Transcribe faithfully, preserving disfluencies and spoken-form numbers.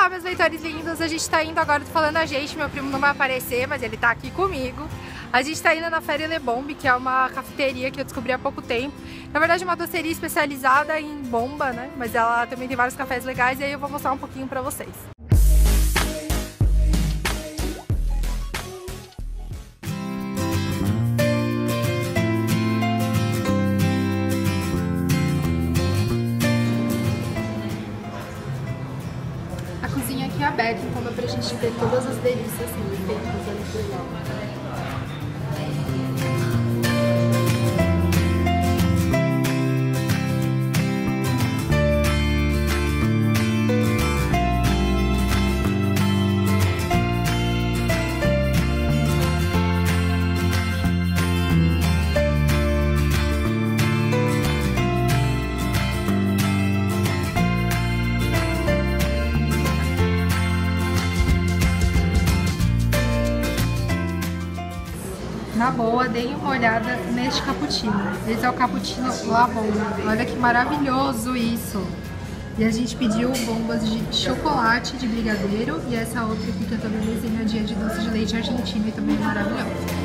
Olá, meus leitores lindos, a gente tá indo agora, tô falando a gente, meu primo não vai aparecer, mas ele tá aqui comigo. A gente tá indo na Feria Le Bombe, que é uma cafeteria que eu descobri há pouco tempo. Na verdade, uma doceria especializada em bomba, né? Mas ela também tem vários cafés legais e aí eu vou mostrar um pouquinho pra vocês. A cozinha aqui é aberta, então dá pra gente ver todas as delícias assim, feitas ali por lá. Na boa, deem uma olhada neste cappuccino. Esse é o cappuccino La Bomba. Olha que maravilhoso isso! E a gente pediu bombas de chocolate, de brigadeiro, e essa outra aqui que eu tô bem desenhadinha de doce de leite argentino e também é maravilhosa.